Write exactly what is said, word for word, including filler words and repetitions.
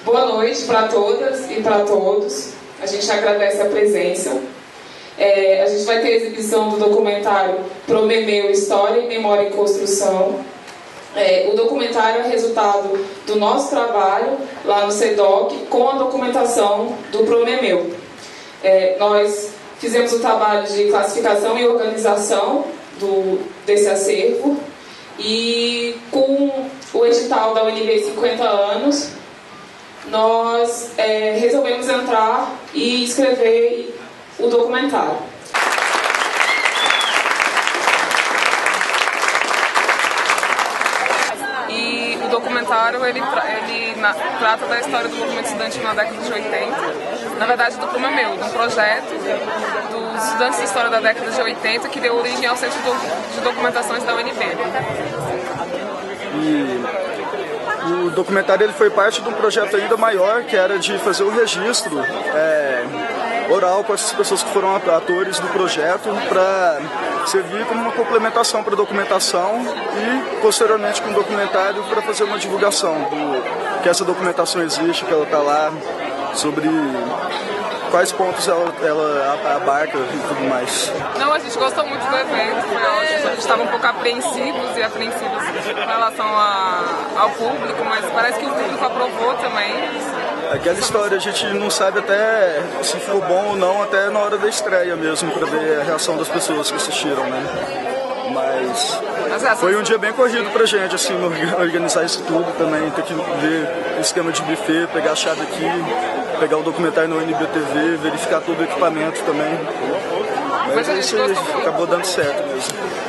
Boa noite para todas e para todos. A gente agradece a presença. É, a gente vai ter a exibição do documentário Promemeu, História e Memória em Construção. É, o documentário é resultado do nosso trabalho lá no SEDOC com a documentação do Promemeu. É, nós fizemos o trabalho de classificação e organização do, desse acervo, e com o edital da U N B cinquenta anos, nós é, resolvemos entrar e escrever o documentário. E o documentário ele, tra ele na trata da história do movimento estudantil na década de oitenta, na verdade do Promemeu, de um projeto dos estudantes de história da década de oitenta que deu origem ao Centro de Documentações da U N B. E o documentário ele foi parte de um projeto ainda maior, que era de fazer o registro é, oral com essas pessoas que foram atores do projeto, para servir como uma complementação para a documentação e, posteriormente, com o documentário para fazer uma divulgação do que essa documentação existe, que ela está lá, sobre quais pontos ela, ela abarca e tudo mais. Não, a gente gostou muito do evento, foi ótimo. A gente estava um pouco apreensivos e apreensivos com relação a, ao público, mas parece que o público aprovou também. Aquela história a gente não sabe até se ficou bom ou não, até na hora da estreia mesmo, para ver a reação das pessoas que assistiram, né? Mas foi um dia bem corrido pra gente, assim, organizar isso tudo também, ter que ver o esquema de buffet, pegar a chave aqui, pegar o documentário no U N B T V, verificar todo o equipamento também. Mas isso acabou dando certo mesmo.